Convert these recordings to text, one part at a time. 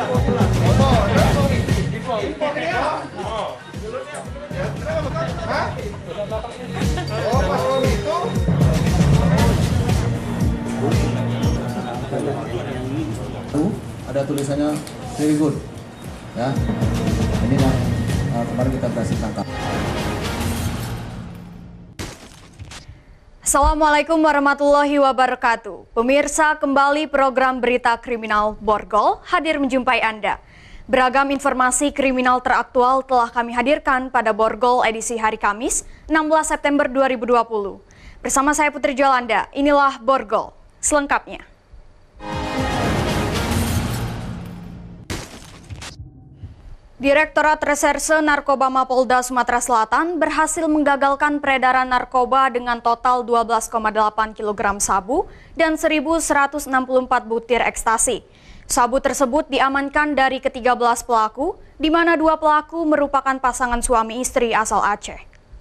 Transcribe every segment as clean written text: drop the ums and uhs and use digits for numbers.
Ada tulisannya very good, ya. Ini yang kemarin kita berhasil tangkap. Assalamualaikum warahmatullahi wabarakatuh. Pemirsa, kembali program Berita Kriminal Borgol hadir menjumpai Anda. Beragam informasi kriminal teraktual telah kami hadirkan pada Borgol edisi hari Kamis, 16 September 2020. Bersama saya Putri Jolanda, inilah Borgol selengkapnya. Direktorat Reserse Narkoba Mapolda Sumatera Selatan berhasil menggagalkan peredaran narkoba dengan total 12,8 kg sabu dan 1.164 butir ekstasi. Sabu tersebut diamankan dari ke-13 pelaku, di mana 2 pelaku merupakan pasangan suami istri asal Aceh.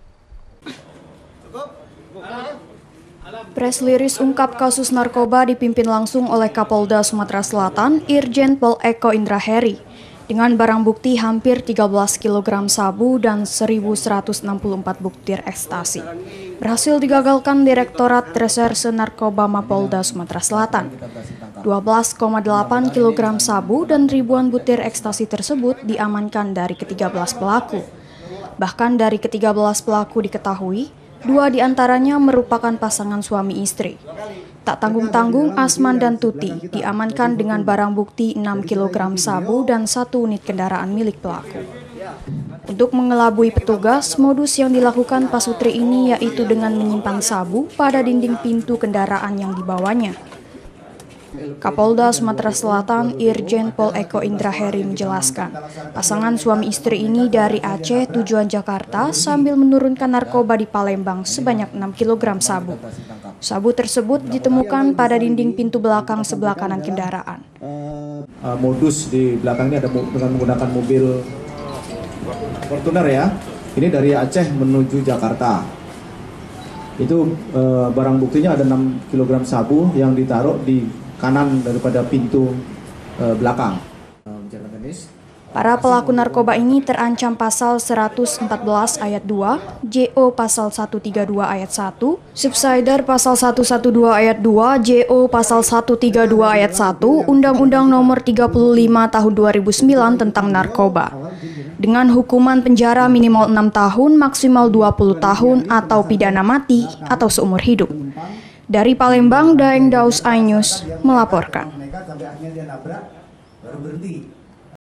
Press release ungkap kasus narkoba dipimpin langsung oleh Kapolda Sumatera Selatan, Irjen Pol Eko Indra Heri. Dengan barang bukti hampir 13 kg sabu dan 1.164 butir ekstasi. Berhasil digagalkan Direktorat Reserse Narkoba Mapolda Sumatera Selatan. 12,8 kg sabu dan ribuan butir ekstasi tersebut diamankan dari ke-13 pelaku. Bahkan dari ke-13 pelaku diketahui, 2 diantaranya merupakan pasangan suami istri. Tak tanggung-tanggung, Asman dan Tuti diamankan dengan barang bukti 6 kg sabu dan 1 unit kendaraan milik pelaku. Untuk mengelabui petugas, modus yang dilakukan pasutri ini yaitu dengan menyimpan sabu pada dinding pintu kendaraan yang dibawanya. Kapolda Sumatera Selatan Irjen Pol Eko Indra Heri menjelaskan, pasangan suami istri ini dari Aceh tujuan Jakarta sambil menurunkan narkoba di Palembang sebanyak 6 kg sabu. Sabu tersebut ditemukan pada dinding pintu belakang sebelah kanan kendaraan. Modus di belakang ini ada dengan menggunakan mobil Fortuner, ya. Ini dari Aceh menuju Jakarta. Itu barang buktinya ada 6 kg sabu yang ditaruh di kanan daripada pintu belakang. Para pelaku narkoba ini terancam pasal 114 ayat 2, JO pasal 132 ayat 1, Subsider pasal 112 ayat 2, JO pasal 132 ayat 1, Undang-Undang Nomor 35 Tahun 2009 tentang narkoba. Dengan hukuman penjara minimal 6 tahun, maksimal 20 tahun atau pidana mati atau seumur hidup. Dari Palembang, Daeng Daus iNews melaporkan.